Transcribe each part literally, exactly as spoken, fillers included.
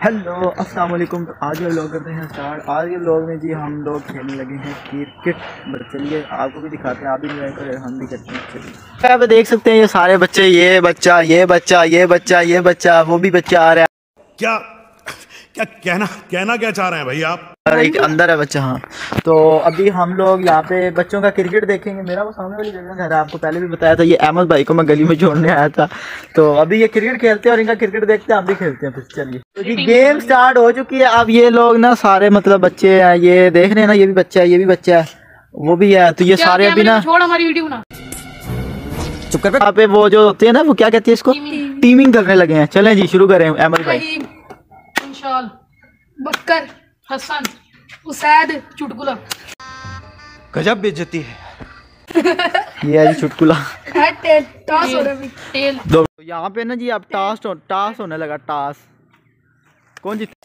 Hello अस्सलाम वालेकुम। तो आज ये लोग करते हैं स्टार्ट। आज के लोग में जी हम लोग खेलने लगे हैं क्रिकेट। चलिए आपको भी दिखाते हैं, आप भी इंजॉय करें, हम भी करते हैं। आप देख सकते हैं ये सारे बच्चे, ये बच्चा ये बच्चा ये बच्चा ये बच्चा वो भी बच्चा आ रहा है। क्या क्या कहना कहना क्या चाह रहे हैं भाई आप? एक अंदर है बच्चा। हाँ, तो अभी हम लोग यहाँ पे बच्चों का क्रिकेट देखेंगे। मेरा वो सामने वाली जगह घर है, आपको पहले भी बताया था। ये अहमद भाई को मैं गली में छोड़ने आया था। तो अभी ये क्रिकेट खेलते हैं और इनका क्रिकेट देखते हैं, हम भी खेलते हैं। फिर चलिए, तो जी गेम स्टार्ट हो चुकी है। अब ये लोग ना सारे मतलब बच्चे हैं, ये देख रहे हैं ना, ये भी बच्चा है, ये भी बच्चा है, वो भी है। तो ये सारे अभी ना छोड़ हमारी वीडियो ना चुप कर। यहाँ पे वो जो होते हैं ना, वो क्या कहते हैं इसको, टीमिंग करने लगे हैं। चलें जी शुरू करें। अहमद भाई, इंशाल, बकर, हसन, उसैद, चुटकुला। गजब बेइज्जती है। ये है जी चुटकुला। टेल, टॉस हो रहा है टेल। दो यहाँ पे ना जी अब टास टास होने लगा। टास कौन जीत?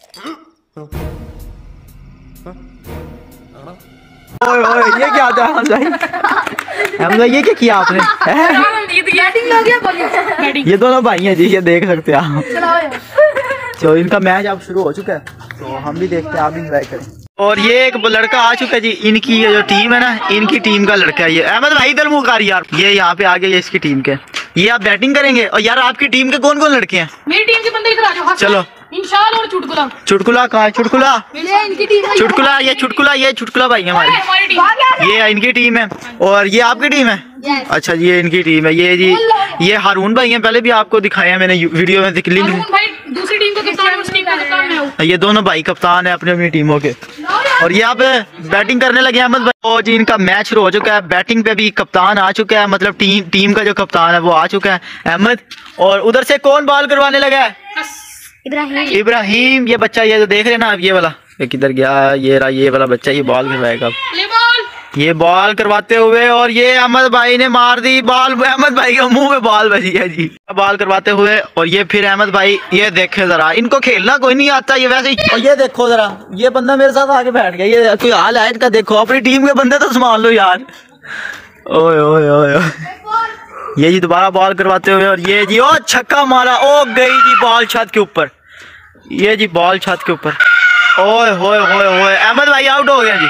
ओए ओए ये क्या था भाई? हम लोग ये क्या किया आपने? बैटिंग हो गया। ये दोनों भाई हैं जी, ये देख सकते हैं आप। तो इनका मैच अब शुरू हो चुका है, तो हम भी देखते हैं, आप भी एंजॉय करें। और ये एक लड़का आ चुका है जी, इनकी ये जो टीम है ना, इनकी टीम का लड़का है ये। अहमद भाई इधर मुँह कर यार। ये यहाँ पे आ गया, ये इसकी टीम के। ये आप बैटिंग करेंगे। और यार आपकी टीम के कौन कौन लड़के हैं? मेरी टीम के बंदे इधर आ जाओ। चलो, इंशाल और चुटकुला। चुटकुला कहाँ है? चुटकुला इनकी टीम है। चुटकुला ये चुटकुला ये चुटकुला भाई हमारी, हमारी टीम। ये इनकी टीम है। और ये आपकी टीम है? अच्छा जी, ये इनकी टीम है। ये जी ये हारून भाई हैं, पहले भी आपको दिखाया मैंने वीडियो में। हारून भाई दूसरी टीम का कप्तान है, उस टीम का कप्तान मैं हूं। ये दोनों भाई कप्तान है अपनी अपनी टीमों के। और ये आप बैटिंग करने लगे अहमद भाई। और जी इनका मैच शुरू हो चुका है। बैटिंग पे भी कप्तान आ चुका है, मतलब टीम टीम का जो कप्तान है वो आ चुका है, अहमद। और उधर से कौन बॉल करवाने लगा है? इब्राहिम। इब्राहिम। ये बच्चा ये जो देख रहे हैं ना आप, ये वाला, ये किधर गया? ये रहा, ये वाला बच्चा, ये बॉल करवाएगा। ये बॉल करवाते हुए, और ये अहमद भाई ने मार दी बॉल। अहमद भाई के मुंह में बॉल बजी है जी, बॉल करवाते हुए। और ये फिर अहमद भाई, ये देखे जरा, इनको खेलना कोई नहीं आता ये वैसे ही। और ये देखो जरा, ये बंदा मेरे साथ आके बैठ गया। ये कोई हाल है इनका? देखो अपनी टीम के बंदे तो संभाल लो यार। ओए ओए ओए ये जी दोबारा बॉल करवाते हुए। और ये जी ओ छक्का मारा। ओ गई जी बॉल छत के ऊपर। ये जी बॉल छत के ऊपर। ओए होए होए होए, अहमद भाई आउट हो गया जी।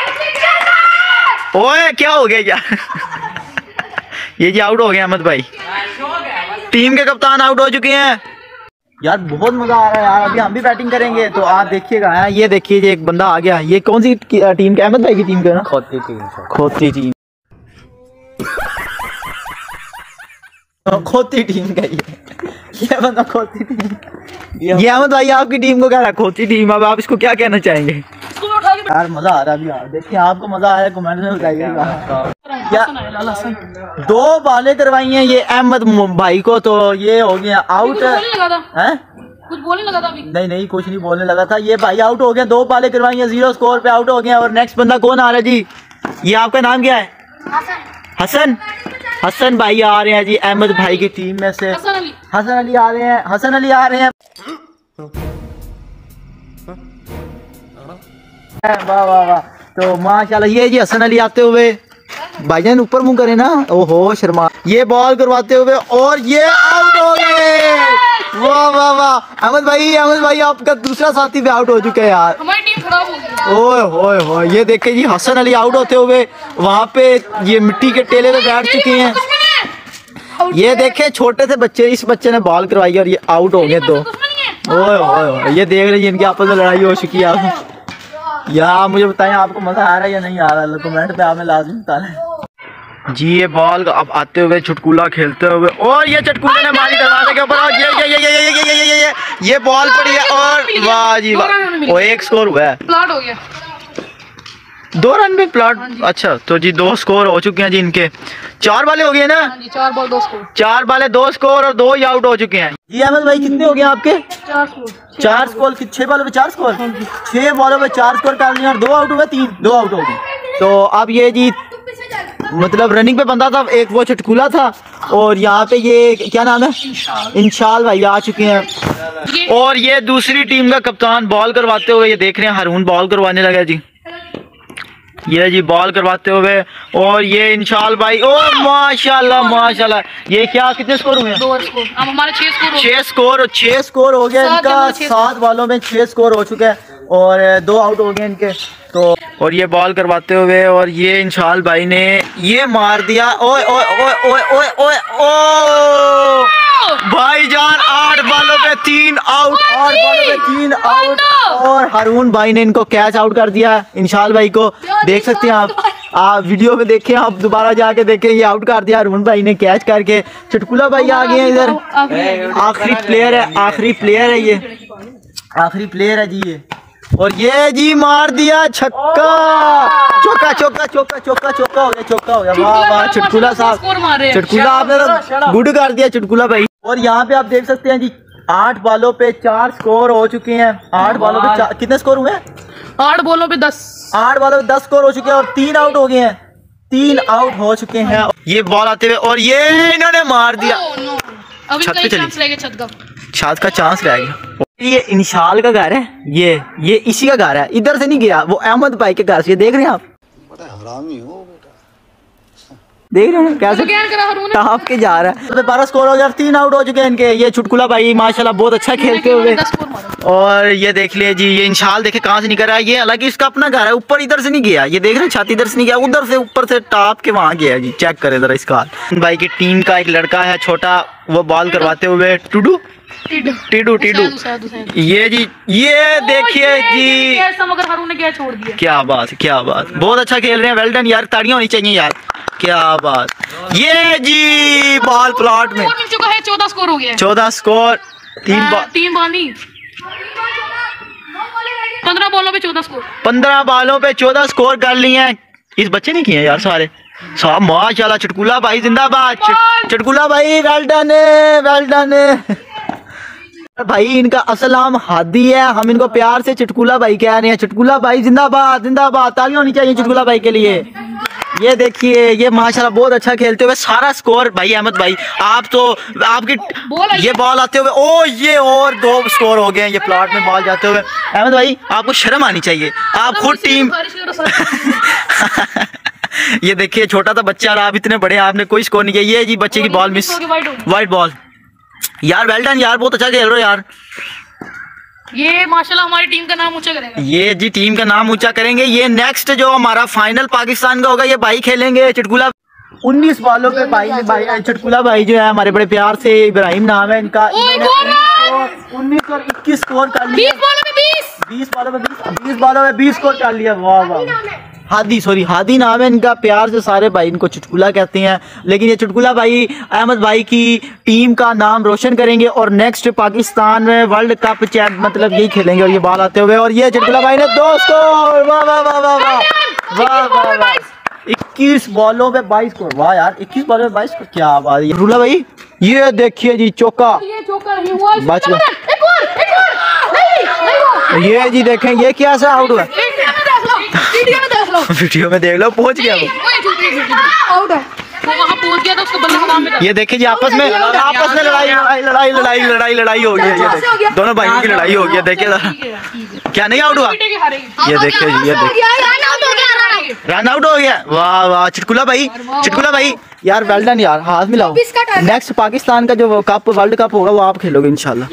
ओए क्या हो गया यार? ये जी आउट हो गया अहमद भाई। टीम के कप्तान आउट हो चुके हैं यार। बहुत मजा आ रहा है यार। अभी हम भी बैटिंग करेंगे, तो आप देखिएगा। ये देखिए जी एक बंदा आ गया। ये कौन सी टीम के? अहमद भाई की टीम के ना? खोती टीम। खोती टीम खोती टीम का ये ये बंदा खोती टीम। ये अहमद भाई आपकी टीम को कह रहा है खोती टीम। अब आप इसको क्या कहना चाहेंगे? यार मजा आ रहा है अभी यार। देखिए आपको मजा आया कमेंट में बताइएगा। दो बॉलें करवाई हैं ये अहमद भाई को, तो ये हो गया आउट है। कुछ बोलने लगा था अभी? नहीं नहीं कुछ नहीं बोलने लगा था। ये भाई आउट हो गया, दो बॉलें करवाई हैं, जीरो स्कोर पे आउट हो गया। और नेक्स्ट बंदा कौन आ रहा है जी? ये आपका नाम क्या है? हसन। हसन भाई आ रहे हैं जी अहमद भाई की टीम में से। हसन अली। हसन अली आ रहे हैं। हसन अली आ रहे हैं। वाह वाह वाह। तो माशाल्लाह ये जी हसन अली आते हुए। भाईजान ऊपर मुंह करे ना, ओहो शर्मा। ये बॉल करवाते हुए, और ये आउट हो गए। वाह वाह वाह। अहमद भाई अहमद भाई आपका दूसरा साथी भी आउट हो चुका है यार। हमारी टीम खराब हो गई। ओए होए होए, ये देखे जी हसन अली आउट होते हुए वहाँ पे ये मिट्टी के टेले पे बैठ चुके हैं। ये देखे छोटे से बच्चे, इस बच्चे ने बॉल करवाई और ये आउट हो गए दो। ओए होए, ये देख रहे हैं इनकी आपस में लड़ाई हो चुकी है। यार मुझे बताएं आपको मजा आ रहा है या नहीं आ रहा है? कमेंट पे हमें लाजमी बताना जी। ये बॉल अब आते हुए चुटकुला खेलते हुए, और ये चुटकुले ने मारी दरवाजे के ऊपर। और ये ये ये ये ये ये ये ये ये ये बॉल पड़ी है। और वाह जी वाह, वो एक स्कोर हुआ है। प्लॉट हो गया, दो रन में प्लॉट। अच्छा तो जी दो स्कोर हो चुके हैं जी इनके। चार बाले हो गए ना? चार बॉल दो स्कोर। चार बाले दो स्कोर, और दो ही आउट हो चुके हैं जी। अहमद भाई कितने हो गए आपके? चार स्कोर। चार स्कोर, छह बॉलों पे चार स्कोर। छह बॉलों पे चार स्कोर कर लिया, और दो आउट हो गए, तीन दो आउट हो गए। तो अब ये जी मतलब रनिंग पे बंदा था एक, वो चुटकुला था। और यहाँ पे ये क्या नाम है? इंशाल भाई आ चुके हैं। और ये दूसरी टीम का कप्तान बॉल करवाते हुए, ये देख रहे हैं हारून बॉल करवाने लगा जी। ये जी बॉल करवाते हुए और ये इंशाल भाई, ओ माशाल्लाह माशाल्लाह। ये क्या कितने स्कोर हुए? दो स्कोर। अब हमारे छह स्कोर हो छह स्कोर छह स्कोर हो गया इनका। सात बॉलों में छह स्कोर हो चुका है और दो आउट हो गए इनके। तो और ये बॉल करवाते हुए और ये इंशाल भाई ने ये मार दिया। ओए ओए ओए ओए ओए ओए ओ भाईजान, आठ बॉलों पे तीन आउट, आठ बॉलों पे तीन आउट और हारून भाई ने इनको कैच आउट कर दिया इंशाल भाई को। देख सकते हैं आप, आप वीडियो में देखें, आप दोबारा जाके देखें, ये आउट कर दिया हारून भाई ने कैच करके। चुटकुला भाई आ गए हैं इधर, आखिरी प्लेयर है, आखिरी प्लेयर है, ये आखिरी प्लेयर है जी ये। और ये जी मार दिया छक्का, चौका चौका चौका चौका चौका हो गया, चौका हो गया। वाह वाह चुटकुला साहब, चुटकुला आपने तो गुड कर दिया चुटकुला भाई। और यहाँ पे आप देख सकते हैं जी आठ बॉलों पे चार स्कोर हो चुके हैं। आठ बॉलों पे चार, कितने स्कोर हुए? आठ बॉलों पे दस, आठ बॉलों पे दस स्कोर हो चुके हैं और तीन आउट हो गए हैं, तीन आउट हो चुके हैं। ये बॉल आते हुए और ये इन्होंने मार दिया। अभी छत पे कई चली। चांस रह गए छत का। छत का चांस रह गया। ये इंशाल का घर है, ये ये इसी का घर है, इधर से नहीं गया, वो अहमद भाई के घर से। देख रहे हैं आप, हरामी हो बेटा। देख रहे हैं कैसे क्या करा हारून? टाप के जा रहा है। बारह स्कोर हो गया, तीन आउट हो चुके हैं इनके। ये चुटकुला भाई माशाल्लाह बहुत अच्छा खेलते हुए। दस स्कोर मारा। और ये देख लिए जी, ये इंशाल देखे कहाँ से निकल रहा है। ये हालांकि इसका अपना घर है, ऊपर इधर से नहीं गया। ये देख रहे हैं छत इधर से नहीं गया, उधर से ऊपर से टाप के वहाँ गया जी। चेक करे जरा इसका हाल। भाई की टीम का एक लड़का है छोटा, वो बॉल करवाते हुए टूडू टीडू टीडू ये जी, ये देखिए जी, मगर हारून ने क्या छोड़ दिया। क्या बात, क्या बात, बहुत अच्छा खेल रहे हैं। वेल डन यार, ताड़ियां होनी चाहिए यार, क्या बात। ये जी बॉल प्लॉट में मिल चुका है, चौदह स्कोर हो गया। चौदह स्कोर, तीन बॉल, तीन बानी, पंद्रह बॉलों पे चौदह स्कोर। पंद्रह बॉलों पे चौदह स्कोर कर लिए हैं। इस बच्चे ने किए यार सारे साहब, माशाल्लाह। चुटकुला भाई जिंदाबाद, चुटकुला भाई वेल डन, वेल डन भाई। इनका असल नाम हादी है, हम इनको प्यार से चुटकुला भाई कह रहे हैं। चुटकुला भाई जिंदाबाद, जिंदाबाद, तालियां होनी चाहिए चुटकुला भाई के लिए। ये देखिए, ये माशाल्लाह बहुत अच्छा खेलते हुए सारा स्कोर। भाई अहमद भाई, आप तो आपकी ये बॉल आते हुए, ओ ये और दो स्कोर हो गए ये प्लॉट में बॉल जाते हुए। अहमद भाई आपको शर्म आनी चाहिए, आप खुद टीम ये देखिए छोटा सा बच्चा और आप इतने बड़े, आपने कोई स्कोर नहीं किया। ये जी बच्चे की बॉल मिस, वाइट बॉल। यार वेल डन यार, बहुत अच्छा खेल रहे हो यार। ये माशाल्लाह हमारी टीम का नाम ऊंचा करेगा। ये जी टीम का नाम ऊंचा करेंगे। ये नेक्स्ट जो हमारा फाइनल पाकिस्तान का होगा, ये भाई खेलेंगे चुटकुला। उन्नीस बॉलों पे भाई ने भाई चुटकुला भाई जो है हमारे बड़े प्यार से, इब्राहिम नाम है इनका, उन्नीस और इक्कीस स्कोर कर लिया। बीस बॉलों में बीस, बीस बॉलों में बीस, बीस बॉलों में बीस स्कोर कर लिया। वाह वाह। हादी, सॉरी हादी नाम है इनका, प्यार से सारे भाई इनको चुटकुला कहते हैं। लेकिन ये चुटकुला भाई अहमद भाई की टीम का नाम रोशन करेंगे और नेक्स्ट पाकिस्तान में वर्ल्ड कप चैंप मतलब यही खेलेंगे। और ये बॉल आते हुए और ये चुटकुला भाई ने दो स्कोर। वाह वाह वाह वाह वाह वाह वाह वाह। इक्कीस बॉलों में बाईस स्कोर। वाह यार, इक्कीस बॉलों में बाईस स्कोर, क्या बात है चुटकुला भाई। ये देखिए जी चौका, बच गया। ये जी देखें, ये क्या सा आउट हुआ, वीडियो में देख लो, पहुंच गया वो, आउट है वो, वहां पहुंच गया था, उसको बल्ले हवा में था। ये देखिए जी आपस में आपस में लड़ाई लड़ाई लड़ाई लड़ाई लड़ाई लड़ाई हो गई है। ये देखिए दोनों भाइयों की लड़ाई हो गई है। देखिए क्या नहीं आउट हुआ, ये देखिए जी, ये देखिए रन आउट हो गया। वाह वाह चुटकुला भाई, चुटकुला भाई यार वेल डन यार, हाथ मिलाओ। नेक्स्ट पाकिस्तान का जो कप वर्ल्ड कप होगा वो आप खेलोगे इंशाल्लाह।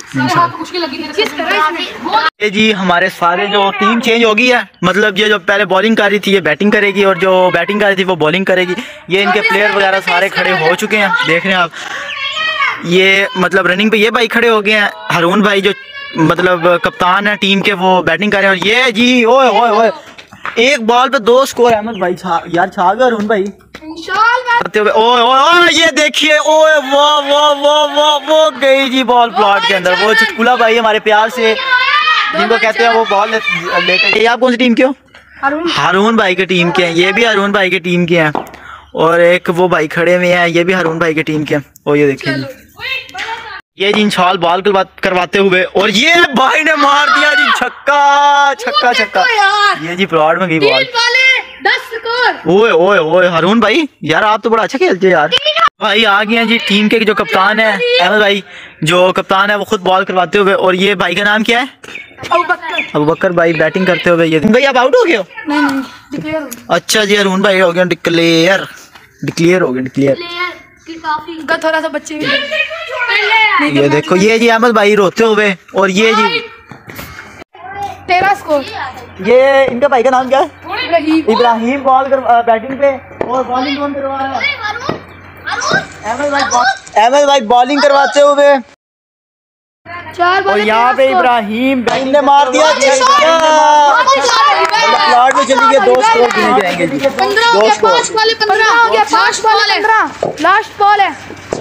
ये जी हमारे सारे जो टीम चेंज हो गई है, मतलब ये जो पहले बॉलिंग कर रही थी ये बैटिंग करेगी और जो बैटिंग कर रही थी वो बॉलिंग करेगी। ये इनके प्लेयर वगैरह सारे खड़े हो चुके हैं, देख रहे हैं आप। ये मतलब रनिंग पे ये भाई खड़े हो गए हैं। हारून भाई जो मतलब कप्तान है टीम के, वो बैटिंग कर रहे हैं। और ये जी ओए ओए ओए, एक बॉल पे दो स्कोर। अहमद भाई छा, यार छा गए हारून भाई। ओए ओए ओए, ये देखिए, ओए वो वो वो वो वो गई जी बॉल प्लॉट के अंदर। वो चुटकुला भाई हमारे प्यार से जिनको कहते हैं वो बॉल लेते। ये आप कौन सी टीम के हो? हारून भाई के टीम के हैं। ये भी हारून भाई के टीम के हैं और एक वो भाई खड़े हुए हैं, ये भी हारून भाई के टीम के हैं। और ये देखिए ये जी इंशाल बॉल करवाते हुए और ये भाई ने मार दिया जी छक्का छक्का छक्का। ये जी प्लॉट में गई बॉल। ओए ओए ओए हारून भाई यार, आप तो बड़ा अच्छा खेलते हो यार। भाई आ गए हैं जी टीम के जो कप्तान है अहमद भाई, जो कप्तान है वो खुद बॉल करवाते हुए। और ये भाई का नाम क्या है? अबू बकर भाई बैटिंग करते हुए ये भाई आप आउट हो गए हो? नहीं नहीं डिक्लेयर अच्छा जी अरुण भाई हो गया डिक्लेयर डिक्लेयर हो गया डिक्लेयर। का थोड़ा सा बच्चे भी ये देखो ये जी अहमद भाई रोते हुए और ये जी तेरा स्कोर ये इनका भाई का नाम क्या है? इब्राहिम इब्राहिम बॉल कर बैटिंग पे और बॉलिंग कौन करवा रहा है? अहमद भाई अहमद भाई बॉलिंग करवाते हुए चार और यहाँ पे इब्राहिम बैटिंग ने मार दिया प्लॉट में चली गई। दो स्कोर गिने जाएंगे जी दो स्कोर लास्ट बॉल है लास्ट बॉल है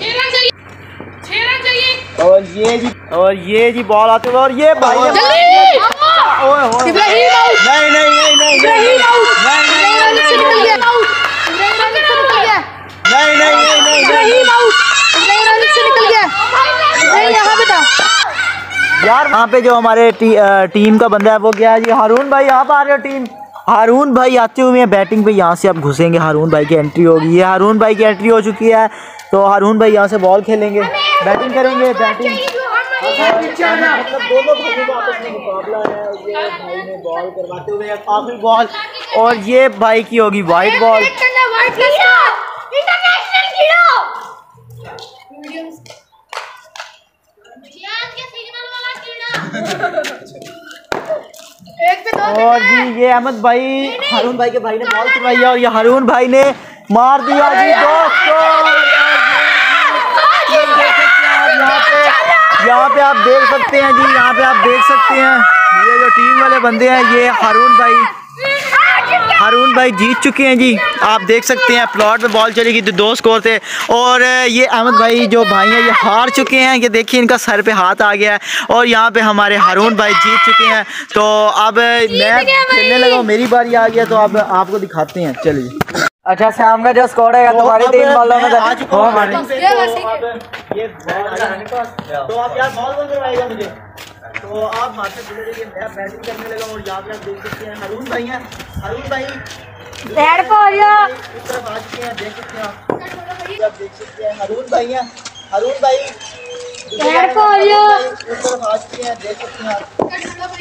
और ये जी और ये जी बॉल आते हुए और ये भाई ने ओए होए इब्राहिम आउट नहीं नहीं नहीं नहीं इब्राहिम आउट नहीं नहीं नहीं निकल गया इब्राहिम निकल गया नहीं नहीं नहीं नहीं इब्राहिम आउट इब्राहिम से निकल गया नहीं यहाँ पे था यार। यहाँ पे जो हमारे टी, टीम का बंदा है वो क्या है जी हारून भाई आप आ रहे हो टीम हारून भाई आते हुए हैं बैटिंग पे। यहाँ से आप घुसेंगे हारून भाई की एंट्री होगी। ये हारून भाई की एंट्री हो चुकी है तो हारून भाई यहाँ से बॉल खेलेंगे बैटिंग करेंगे बैटिंग मतलब दोनों भाइयों का आपस में मुकाबला है। ये भाई ने बॉल करवाते हुए आखिरी बॉल और ये भाई की होगी वाइट बॉल। और जी ये अहमद भाई हारून भाई के भाई ने बॉल करवाई है और ये हारून भाई ने मार दिया जी दोस्तों। यहाँ पे यहाँ पे आप देख सकते हैं जी यहाँ पे आप देख सकते हैं ये जो टीम वाले बंदे हैं ये हारून भाई हारून भाई जीत चुके हैं जी। आप देख सकते हैं प्लॉट में बॉल चली गई तो दो स्कोर थे और ये अहमद भाई जो भाई हैं ये हार चुके हैं। ये देखिए इनका सर पे हाथ आ गया है और यहाँ पे हमारे हारून भाई जीत चुके हैं। तो अब मैं खेलने लगा मेरी बारी आ गया तो अब आपको दिखाते हैं चलिए। अच्छा शाम का जो स्कोर है तुम्हारी तीन बॉलों में आ चुका हूं हमारे ये तो आप यार बॉल बॉल करवाएगा मुझे तो आप मारते चले मैं बैटिंग करने लगा और यहाँ पे आप देख सकते हैं हारून भाई हैं हारून भाई बैट को आ गया इस तरफ आ चुके हैं देख सकते हैं आप देख सकते हैं हारून भाई हैं हारून भाई बैट को आ गया इस तरफ आ चुके हैं देख सकते हैं आप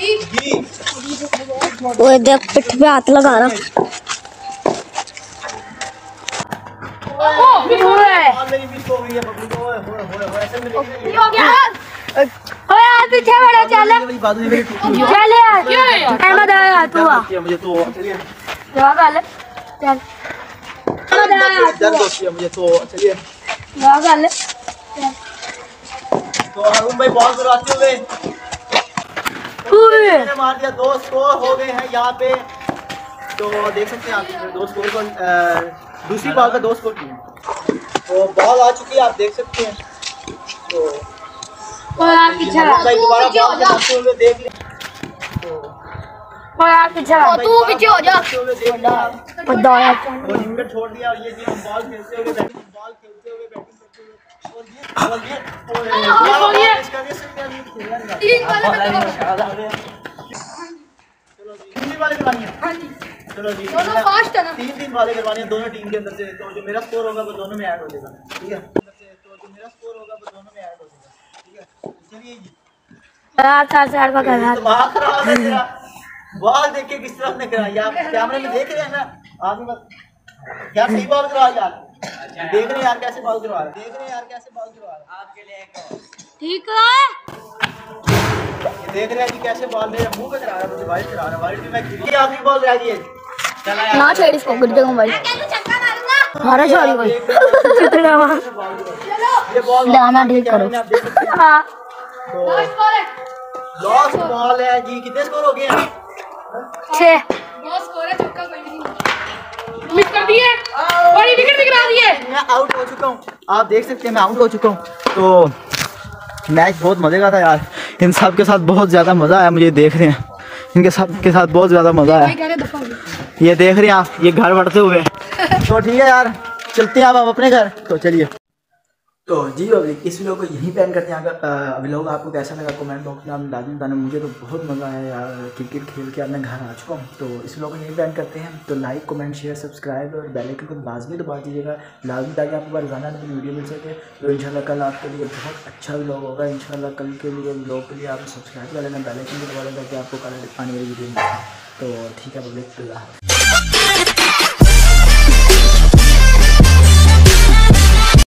जी वो देख पिठ पे हाथ लगा रहा मेरी मिस हो गई है बबलू को ओए होए होए ऐसे में हो गया ओए यार पीछे बड़ा चल चल यार अहमद आया तू आ मुझे तो चलिए क्या गल चल अहमद आया दर्द होती है मुझे तो चलिए क्या गल तो हारून भाई बॉल करवाते हुए मैंने मार दिया दो स्कोर हो गए हैं यहाँ पे तो देख सकते हैं आप दो स्कोर को दूसरी बॉल का दो स्कोर किए तो बॉल आ चुकी है आप देख सकते हैं तो यार पीछे भाई दोबारा बॉल करवाते हुए देख ले तो यार पीछे तू पीछे हो जा बड़ा और इनका छोड़ दिया और ये जी हम बॉल खेलते हुए बैटिंग बॉल खेलते हुए बैटिंग करते हुए और ये बॉल ये और ये इसका ये सही तीन वाले चलो जी तीन वाले करवानी है हां जी चलो जी दोनों फास्ट है ना तीन तीन वाले करवाने हैं दोनों टीम के अंदर से तो जो मेरा स्कोर होगा वो दोनों में ऐड हो जाएगा ठीक है तो जो मेरा स्कोर होगा वो दोनों में ऐड हो जाएगा ठीक है चलिए जी यार चार चार का कर रहा दिमाग खराब है तेरा बॉल देख के किस तरफ ने कराई आप कैमरे में देख रहे हैं ना आप बस क्या सही बॉल करवा यार देख रहे हैं यार कैसे बॉल करवा रहे देख रहे हैं यार कैसे बॉल करवा रहे आपके लिए ठीक है देख रहे हैं कि कैसे बॉल मेरे मुंह पे करा रहा है मुझे वाइड करा रहा है वाइड में ये आखिरी बॉल रह गई है चला यार ना छेड़ इसको गिर जाऊंगा भाई मारा सॉरी भाई कितना मार ये बॉल दाना ठीक करो हां तो लास्ट बॉल है जी कितने स्कोर हो गए हैं छह दो स्कोर है चौका कोई नहीं मिस कर दिए बड़ी विकेट भी गिरा दिए मैं आउट हो चुका हूँ आप देख सकते हैं मैं आउट हो चुका हूँ तो मैच बहुत मजे का था यार इन सब के साथ बहुत ज़्यादा मज़ा आया मुझे देख रहे हैं इनके सब के साथ बहुत ज़्यादा मज़ा आया ये देख रहे हैं आप ये घर बढ़ते हुए तो ठीक है यार चलते हैं आप अपने घर तो चलिए तो जी पब्लिक इस वीडियो को यहीं पे एंड करते हैं। अगर व्लॉग आपको कैसा लगा कमेंट बॉक्स में आप लाजमी बताना। मुझे तो बहुत मज़ा आया यार, क्रिकेट खेल के अब मैं घर आ चुका हूँ। तो इस वीडियो को यहीं पे एंड करते हैं। तो लाइक कमेंट शेयर सब्सक्राइब और बेल आइकन को लाजमी दबा दीजिएगा, लाजमी, ताकि आपको रोज़ाना नई वीडियो मिल सके। तो इंशाल्लाह कल आपके लिए बहुत अच्छा व्लॉग होगा। इंशाल्लाह कल के लिए व्लॉग के लिए आप सब्सक्राइब कर लेना, बेल आइकन को दबा लेना, ताकि आपको कल आने वाली वीडियो मिल सके। तो ठीक है पब्लिक।